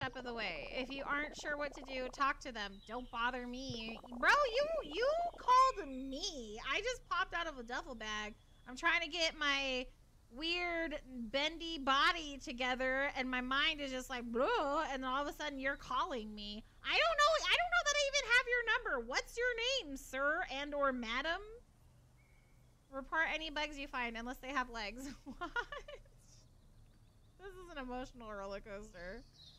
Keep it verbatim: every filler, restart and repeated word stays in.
step of the way. If you aren't sure what to do, talk to them. Don't bother me. Bro, you you called me. I just popped out of a duffel bag. I'm trying to get my weird bendy body together, and my mind is just like, bro, and then all of a sudden you're calling me. I don't know. I don't know that I even have your number. What's your name, sir and or madam? Report any bugs you find unless they have legs. What? This is an emotional roller coaster.